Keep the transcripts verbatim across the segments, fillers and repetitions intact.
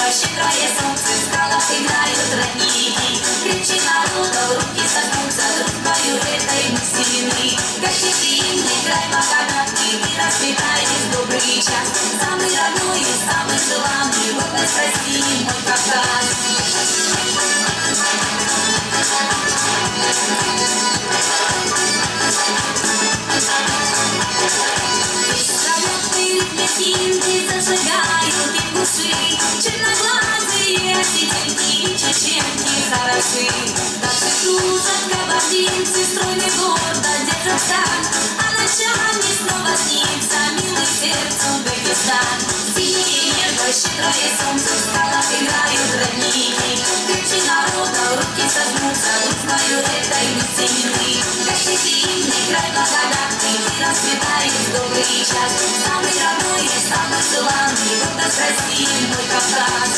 щедрое солнце, в скалах играют родники. Крепче народа, руки согнутся, дружбою этой мы сильны. Гостеприимный край благодатный, ты расцветаешь в добрый час. Самый родной и самый желанный, гордость России, мой Кавказ. Бесколетные ритмики зажигают их души, черноглазые осетинки и чеченки хороши. Даже кружат кабардинцы, стройный гордо держат стан, а ночами снова снится милый сердцу Узбекистан. Синее небо, щедрое солнце, в скалах играют родники. Крепче народа, руки согнутся, дружбою этой мы сильны. Гостеприимный край благодатный, ты расцветаешь в добрый час. Самый родной и самый желанный, гордость России, мой Кавказ.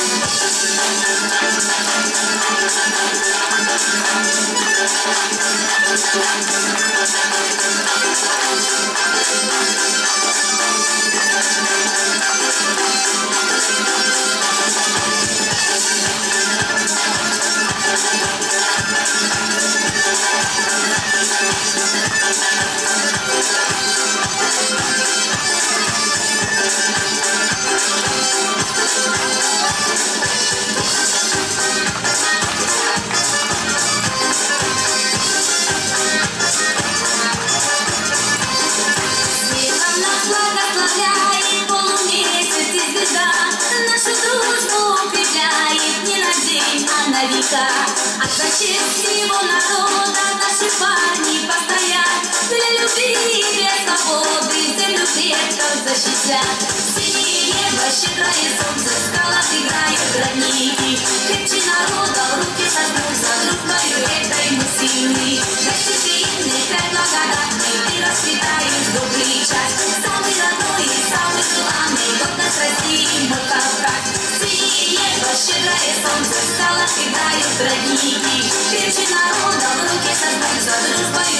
Благословляет полумесяц и звезда, нашу дружбу укрепляет не на день, а на века. От защит всего народа наши парни постоят, для любви и для свободы землю предков защитят. Синее небо, щедрое солнце, в скалах играют родники. Крепче народа, руки согнутся, дружбою этой мы сильны. Гостеприимный край благодатный, ты расцветаешь в добрый час. Самый родной и самый желанный, гордость России, мой Кавказ. Синее небо, щедрое солнце, в скалах играют родники. Крепче народа, в руки согнутся, дружбой